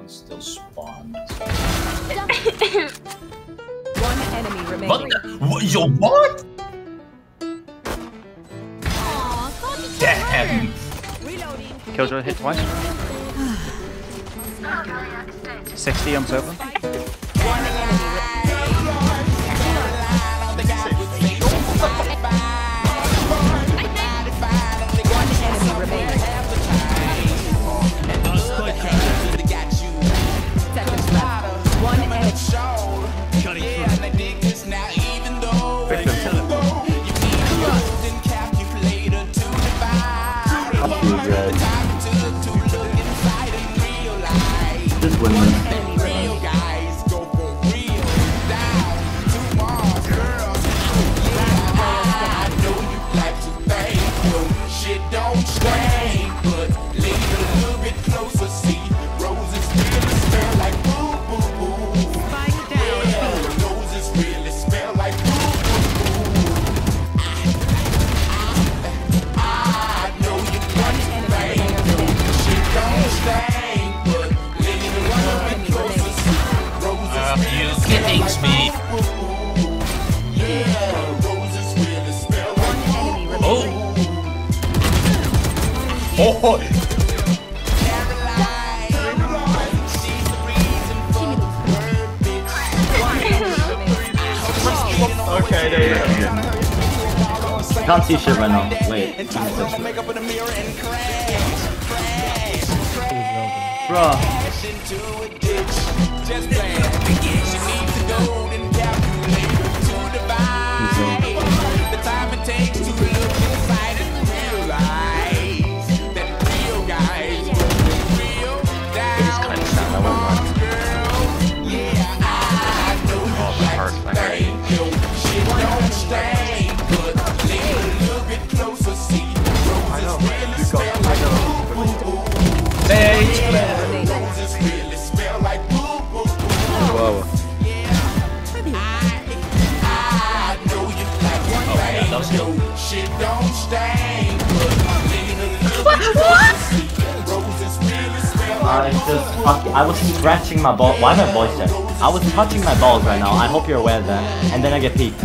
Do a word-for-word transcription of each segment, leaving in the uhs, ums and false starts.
one still spawned. One enemy remaining. What? The, what? Yo, what? Damn. Killjoy hit twice. sixty on server. Just win this. Kiddings me. Oh. Oh. Okay, there you go. Can't see shit right now. Wait. Bruh. I just fuck, I was scratching my ball. Why my voice dead? I was touching my balls right now. I hope you're aware of that. And then I get peeked.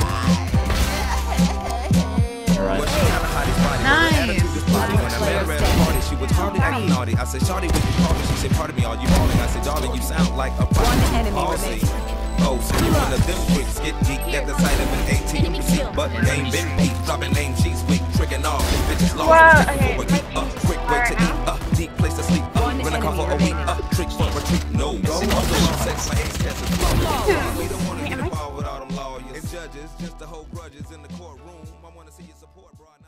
Alright. Nice. She was hardly acting naughty. I said, Shawty, what you calling? She said, pardon me, are you calling? I said, darling, you sound like a One enemy remaining. Oh, so you one of them quicks get geeked at the sight of an eighteen receipt, but game been beat, dropping name, she's weak, tricking off, this bitch is lost, wow, okay. okay. For a week, uh, quick way to eat, uh, deep place to sleep, uh, run a car for a week, uh, tricks for a retreat, no, go, sex, my age test is low, we don't want to get involved with all them lawyers and judges, just to hold grudges in the courtroom, I want to see you support, bro.